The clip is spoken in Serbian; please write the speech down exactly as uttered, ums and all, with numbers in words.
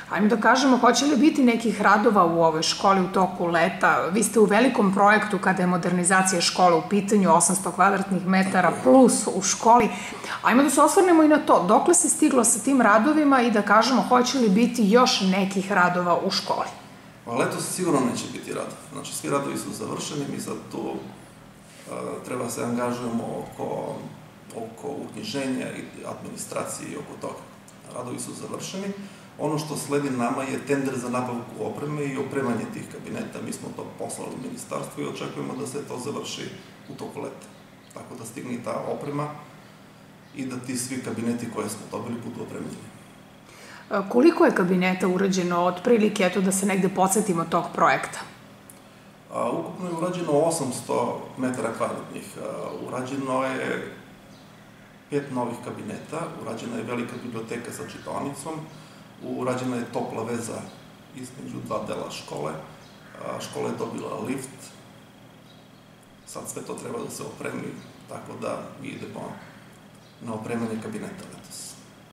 Ajmo da kažemo, hoće li biti nekih radova u ovoj školi u toku leta? Vi ste u velikom projektu kada je modernizacija škole u pitanju, osamsto kvadratnih metara plus u školi. Ajmo da se osvrnemo i na to. Dokle se stiglo sa tim radovima i da kažemo, hoće li biti još nekih radova u školi? Letos sigurno neće biti radov. Znači, svi radovi su završeni, mi sad tu treba se angažujemo oko uknjiženja i administracije i oko toga. Radovi su završeni. Ono što sledi nama je tender za nabavku opreme i opremanje tih kabineta. Mi smo to poslali u ministarstvo i očekujemo da se to završi u toku leta. Tako da stigne ta oprema i da ti svi kabineti koje smo dobili budu opremljeni. Koliko je kabineta urađeno otprilike, eto da se negde podsjetimo tog projekta? Ukupno je urađeno osamsto metara kvadratnih. Urađeno je pet novih kabineta, urađena je velika biblioteka sa čitaonicom, urađena je topla veza između dva dela škole, škola je dobila lift, sad sve to treba da se opremi, tako da idemo na opremanje kabineta letos.